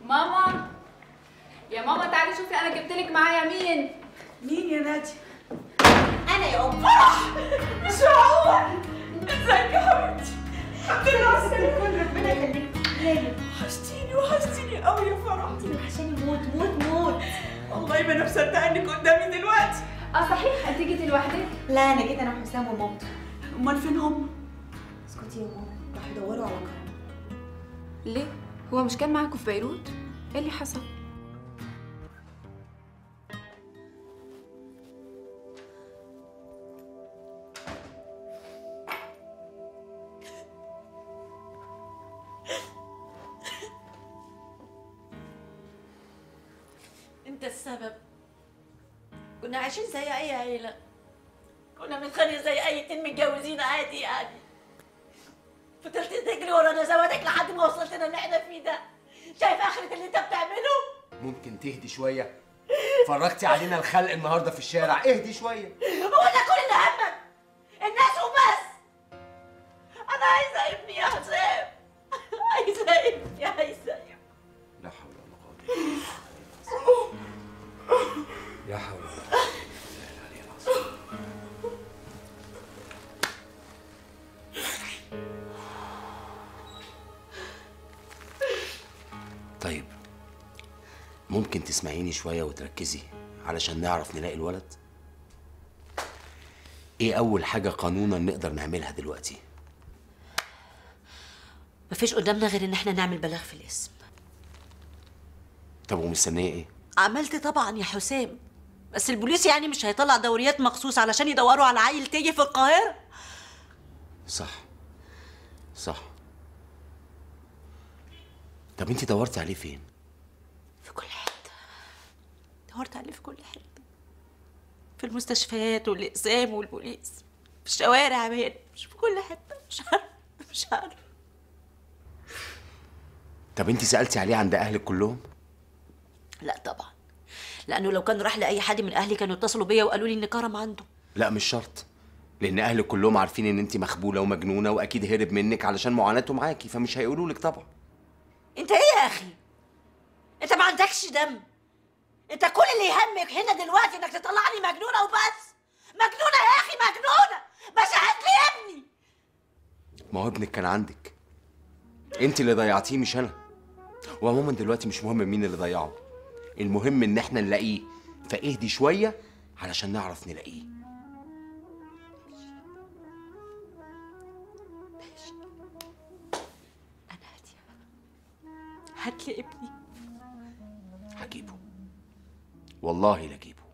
ماما يا ماما تعالي شوفي انا جبت لك معايا مين. مين يا نادي؟ انا يا ام فرح. مش معقول. ازيك يا حبيبتي؟ الحمد لله على السلامة. ربنا يخليك. ليه؟ وحشتيني قوي يا فرح. انت وحشاني موت موت موت. والله ما انا مصدقه انك قدامي دلوقتي. صحيح انت جيتي لوحدك؟ لا انا جيت انا وحسام ومامته. امال فين هم؟ اسكتي يا ماما، راحوا يدوروا على كرم. ليه؟ هو مش كان معاكم في بيروت؟ ايه اللي حصل؟ انت السبب. كنا عايشين زي اي عيله، كنا بنتخانق زي اي اتنين متجوزين عادي يعني. فضلت تجري ورانا زواتك لحد ما وصلتنا اللي احنا فيه ده. شايف اخرة اللي انت بتعمله؟ ممكن تهدي شويه؟ فرجتي علينا الخلق النهارده في الشارع، اهدي شويه. هو ده كل اللي همك؟ الناس وبس. انا عايزه ابني يا حسام، عايزه ابني، عايزه ابني. لا حول ولا قوه الا بالله. لا حول ولا قوه الا بالله. طيب ممكن تسمعيني شويه وتركزي علشان نعرف نلاقي الولد؟ ايه اول حاجه قانونا نقدر نعملها دلوقتي؟ مفيش قدامنا غير ان احنا نعمل بلاغ في الاسم. طب ومستنيه ايه؟ عملت طبعا يا حسام، بس البوليس يعني مش هيطلع دوريات مخصوص علشان يدوروا على عيل تايه في القاهرة. صح صح. طب انتي دورتي عليه فين؟ في كل حتة، دورت عليه في كل حتة، في المستشفيات والأقسام والبوليس، في الشوارع يا مان، مش في كل حتة. مش عارف. طب انتي سألتي عليه عند اهلك كلهم؟ لا طبعا، لأنه لو كان راح لأي حد من أهلي كانوا اتصلوا بيا وقالوا لي إن كرم عنده. لا مش شرط، لان اهلك كلهم عارفين ان انتي مخبوله ومجنونه واكيد هرب منك علشان معاناته معاكي، فمش هيقولوا لك طبعا. أنت إيه يا أخي؟ أنت ما عندكش دم. أنت كل اللي يهمك هنا دلوقتي إنك تطلعني مجنونة وبس. مجنونة يا أخي، مجنونة. بس هات لي ابني. ما هو ابنك كان عندك، انت اللي ضيعتيه مش انا. وعموما دلوقتي مش مهم مين اللي ضيعه، المهم ان احنا نلاقيه، فاهدي شويه علشان نعرف نلاقيه. ماشي، أنا هادية. هات لي ابني. هجيبه والله لا اجيبه.